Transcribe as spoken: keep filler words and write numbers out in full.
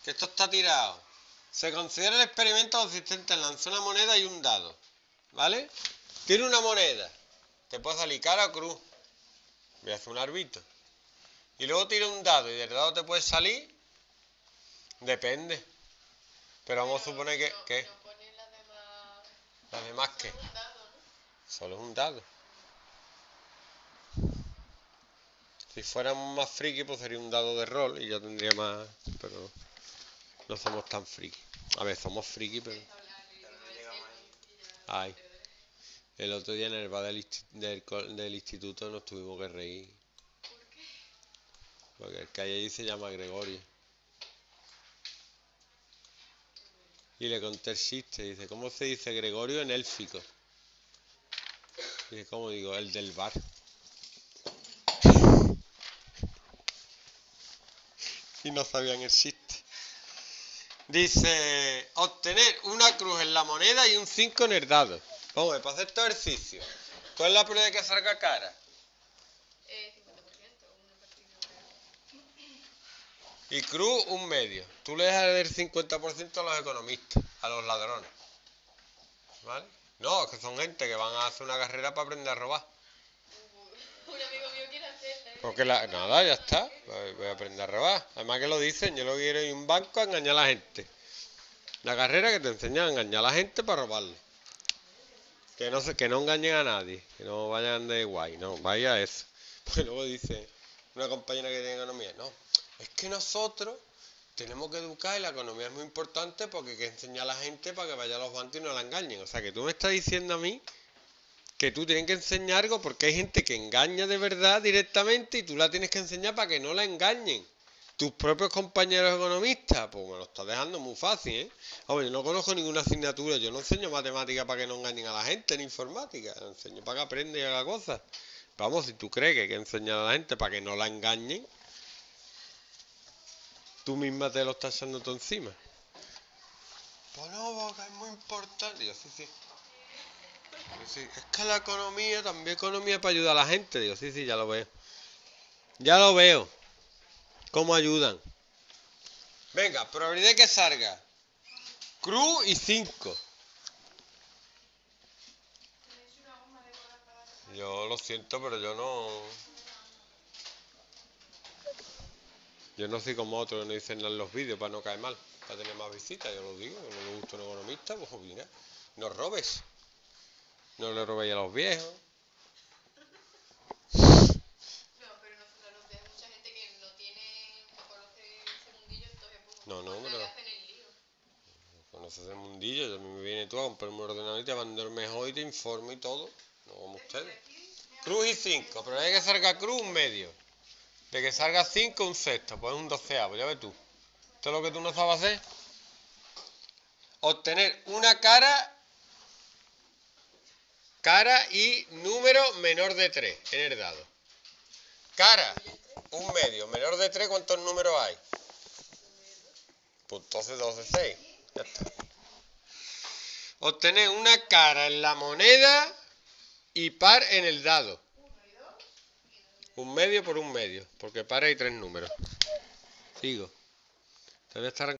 que esto está tirado. Se considera el experimento consistente en lanzar una moneda y un dado, ¿vale? Tira una moneda, te puede salir cara o cruz. Voy a hacer un arbitro. Y luego tira un dado y del dado te puede salir, depende. Pero vamos a suponer que... No, ¿qué? no pone las demás... ¿Las demás qué? Solo un dado, ¿no? Solo es un dado. Si fuéramos más friki, pues sería un dado de rol y ya tendría más... Pero no somos tan friki. A ver, somos friki, pero... Ay. El otro día en el bar del, insti- del, co- del instituto nos tuvimos que reír. ¿Por qué? Porque el que hay allí se llama Gregorio. Y le conté el chiste. Dice, ¿cómo se dice Gregorio en élfico? Dice, ¿cómo digo? El del bar. Y no sabían el chiste. Dice, obtener una cruz en la moneda y un cinco en el dado. Vamos, para hacer este ejercicio. ¿Cuál es la probabilidad de que salga cara? Eh, cincuenta por ciento, una partida. Y cruz, un medio. Tú le das el cincuenta por ciento a los economistas, a los ladrones. ¿Vale? No, es que son gente que van a hacer una carrera para aprender a robar. Uh, un amigo mío quiere hacerla. Porque la, nada, ya está. Voy a aprender a robar. Además que lo dicen, yo lo quiero ir a un banco a engañar a la gente. La carrera que te enseña a engañar a la gente para robarle. Que no, se, que no engañen a nadie, que no vayan de guay, no, vaya eso. Pues luego dice una compañera que tiene economía, no, es que nosotros tenemos que educar y la economía es muy importante porque hay que enseñar a la gente para que vaya a los bancos y no la engañen. O sea que tú me estás diciendo a mí que tú tienes que enseñar algo porque hay gente que engaña de verdad directamente y tú la tienes que enseñar para que no la engañen. Tus propios compañeros economistas, pues me lo estás dejando muy fácil, ¿eh? Hombre, yo no conozco ninguna asignatura, yo no enseño matemática para que no engañen a la gente, ni informática, lo enseño para que aprenda y haga cosas. Vamos, si tú crees que hay que enseñar a la gente para que no la engañen, tú misma te lo estás echando tú encima. Pues no, porque es muy importante. Digo, sí, sí. Digo, sí. Es que la economía, también economía para ayudar a la gente. Digo, sí, sí, ya lo veo. Ya lo veo. ¿Cómo ayudan? Venga, probabilidad de que salga cruz y cinco. Yo lo siento, pero yo no... Yo no soy como otros que no dicen nada en los vídeos para no caer mal, para tener más visitas, yo lo digo, no le gusta un economista, pues mira, no robes. No le robéis a los viejos. No, pero nosotros nos deja mucha gente que no tiene, no conoce ese mundillo, entonces pues, No, no, pues, pero... le hacen el lío. Conoces el mundillo, a mí me viene tú a comprarme un ordenador y te mando el mejor y te informo y todo. No como ustedes. Cruz y cinco, pero hay que salga cruz un medio. De que salga cinco un sexto, pues un doceavo, ya ves tú. Esto es lo que tú no sabes hacer. Obtener una cara, cara y número menor de tres en el dado. Cara, un medio, menor de tres, ¿cuántos números hay? Pues entonces doce, seis. Ya está. Obtener una cara en la moneda y par en el dado. Un medio por un medio, porque par hay tres números. Sigo. Te voy a estar